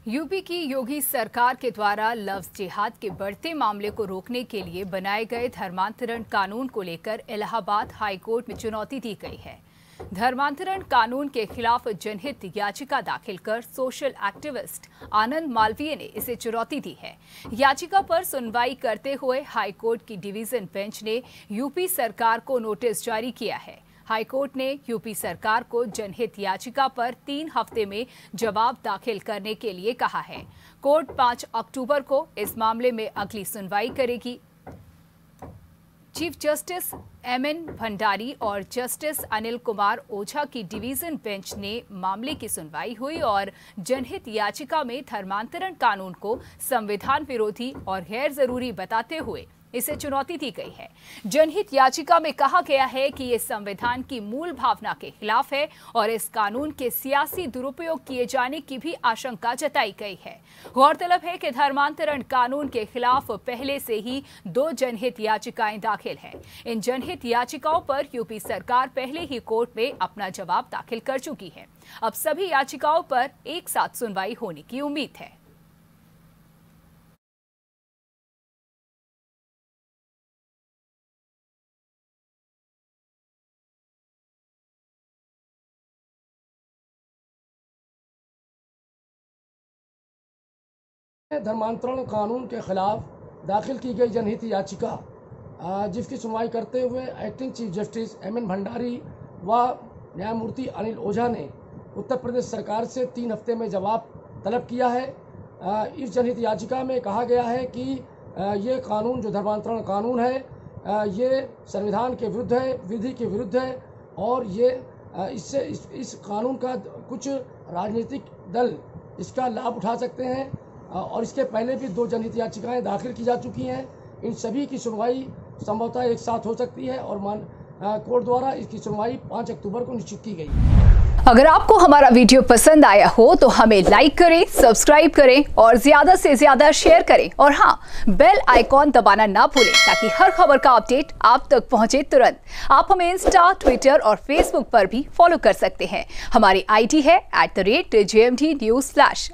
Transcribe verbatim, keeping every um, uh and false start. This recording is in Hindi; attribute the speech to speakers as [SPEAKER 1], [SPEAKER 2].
[SPEAKER 1] यूपी की योगी सरकार के द्वारा लव्स जिहाद के बढ़ते मामले को रोकने के लिए बनाए गए धर्मांतरण कानून को लेकर इलाहाबाद हाई कोर्ट में चुनौती दी गई है। धर्मांतरण कानून के खिलाफ जनहित याचिका दाखिल कर सोशल एक्टिविस्ट आनंद मालवीय ने इसे चुनौती दी है। याचिका पर सुनवाई करते हुए हाई कोर्ट की डिवीजन बेंच ने यूपी सरकार को नोटिस जारी किया है। हाईकोर्ट ने यूपी सरकार को जनहित याचिका पर तीन हफ्ते में जवाब दाखिल करने के लिए कहा है। कोर्ट पाँच अक्टूबर को इस मामले में अगली सुनवाई करेगी। Chief justice M N Bhandari और जस्टिस अनिल कुमार ओझा की डिवीजन बेंच ने मामले की सुनवाई हुई और जनहित याचिका में धर्मांतरण कानून को संविधान विरोधी और गैर जरूरी बताते हुए इसे चुनौती दी गई है। जनहित याचिका में कहा गया है कि ये संविधान की मूल भावना के खिलाफ है और इस कानून के सियासी दुरुपयोग किए जाने की भी आशंका जताई गई है। गौरतलब है कि धर्मांतरण कानून के खिलाफ पहले से ही दो जनहित याचिकाएं दाखिल हैं। इन जनहित याचिकाओं पर यूपी सरकार पहले ही कोर्ट में अपना जवाब दाखिल कर चुकी है। अब सभी याचिकाओं पर एक साथ सुनवाई होने की उम्मीद है।
[SPEAKER 2] धर्मांतरण कानून के खिलाफ दाखिल की गई जनहित याचिका जिसकी सुनवाई करते हुए acting chief justice M N Bhandari व न्यायमूर्ति अनिल ओझा ने उत्तर प्रदेश सरकार से तीन हफ्ते में जवाब तलब किया है। इस जनहित याचिका में कहा गया है कि ये कानून जो धर्मांतरण कानून है ये संविधान के विरुद्ध है, विधि के विरुद्ध है और ये इससे इस, इस कानून का कुछ राजनीतिक दल इसका लाभ उठा सकते हैं और इसके पहले भी दो जनहित याचिकाएं दाखिल की जा चुकी हैं। इन सभी की सुनवाई संभवतः एक साथ हो सकती है और मान कोर्ट द्वारा इसकी सुनवाई पाँच अक्टूबर को निश्चित की गई।
[SPEAKER 1] अगर आपको हमारा वीडियो पसंद आया हो तो हमें लाइक करें, सब्सक्राइब करें और ज्यादा से ज्यादा शेयर करें और हाँ, बेल आइकॉन दबाना ना भूलें ताकि हर खबर का अपडेट आप तक पहुंचे तुरंत। आप हमें इंस्टा, ट्विटर और फेसबुक पर भी फॉलो कर सकते हैं। हमारी आईडी है at the rate J M D news flash.